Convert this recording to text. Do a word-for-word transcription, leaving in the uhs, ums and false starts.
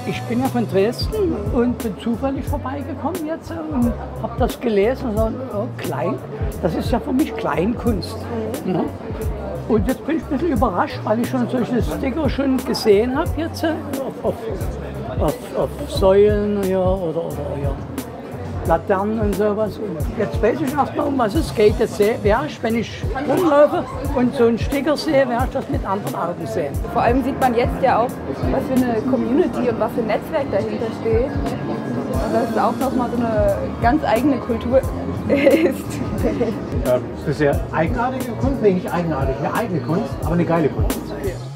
Ich bin ja von Dresden und bin zufällig vorbeigekommen jetzt und habe das gelesen und so, oh, klein, das ist ja für mich Kleinkunst. Mhm. Ja. Und jetzt bin ich ein bisschen überrascht, weil ich schon solche Sticker schon gesehen habe jetzt auf, auf, auf, auf Säulen ja, oder, oder ja, Laternen und sowas. Und jetzt weiß ich erstmal, um was es geht. Jetzt wäre ich, wenn ich rumlaufe und so einen Sticker sehe, werde ich das mit anderen Augen sehen. Vor allem sieht man jetzt ja auch, was für eine Community und was für ein Netzwerk dahinter steht. Und dass es auch nochmal so eine ganz eigene Kultur ist. Das ist eine sehr eigenartige Kunst, nee, nicht eigenartig, eine eigene Kunst, aber eine geile Kunst.